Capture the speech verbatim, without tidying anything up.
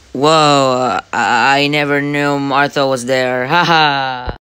Whoa, I, I never knew Martha was there. Haha.